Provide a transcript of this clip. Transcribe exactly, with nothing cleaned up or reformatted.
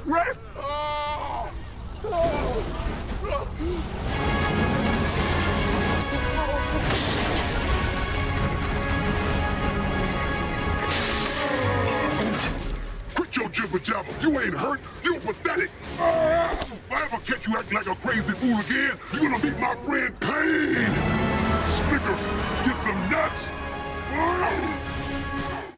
breath. Oh. Oh. Quit your jibber jabber. You ain't hurt. You pathetic. Oh. If I ever catch you acting like a crazy fool again, you're gonna meet my friend Pain. Snickers, get some nuts. Oh.